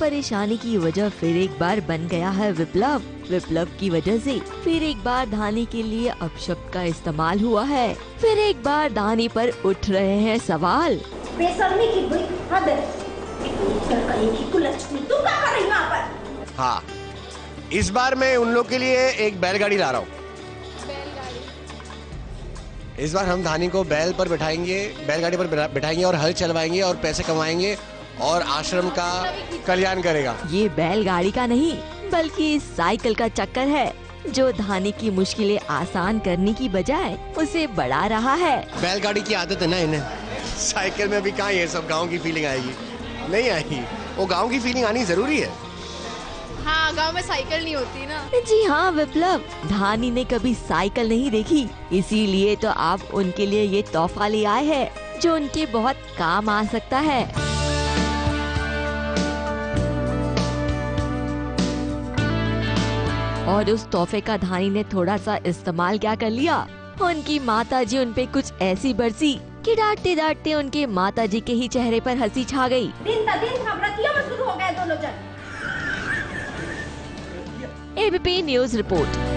परेशानी की वजह फिर एक बार बन गया है विप्लव। विप्लव की वजह से फिर एक बार धानी के लिए अपशब्द का इस्तेमाल हुआ है। फिर एक बार धानी पर उठ रहे हैं सवाल। बेशर्मी की कोई हद है। तू क्या कर रही है यहाँ पर? हाँ, इस बार मैं उन लोग के लिए एक बैलगाड़ी ला रहा हूँ। इस बार हम धानी को बैल पर बैठाएंगे, बैलगाड़ी पर बैठाएंगे और हल चलवाएंगे और पैसे कमाएंगे और आश्रम का कल्याण करेगा। ये बैलगाड़ी का नहीं बल्कि साइकिल का चक्कर है जो धानी की मुश्किलें आसान करने की बजाय उसे बढ़ा रहा है। बैलगाड़ी की आदत है ना इन्हें, साइकिल में भी कहाँ ये सब गांव की फीलिंग आएगी, नहीं आएगी। वो गांव की फीलिंग आनी जरूरी है। हाँ, गांव में साइकिल नहीं होती ना। जी हाँ विप्लव, धानी ने कभी साइकिल नहीं देखी, इसीलिए तो आप उनके लिए ये तोहफा ले आए हैं जो उनके बहुत काम आ सकता है। और उस तोहफे का धानी ने थोड़ा सा इस्तेमाल क्या कर लिया, उनकी माताजी उन पे कुछ ऐसी बरसी कि डांटते डांटते उनके माताजी के ही चेहरे पर हंसी छा गई। दिन नवरात्रियों में शुरू हो गए दोनों जन। ABP News report.